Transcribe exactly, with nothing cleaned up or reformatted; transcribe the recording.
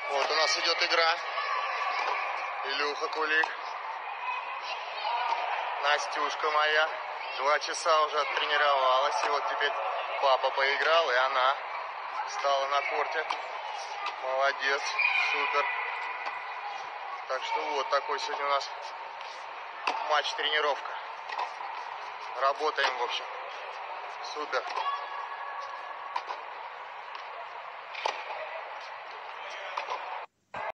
Вот у нас идет игра. Илюха Кулик. Настюшка моя. Два часа уже оттренировалась. И вот теперь папа поиграл, и она стала на корте. Молодец. Супер. Так что вот такой сегодня у нас матч-тренировка. Работаем, в общем. Супер.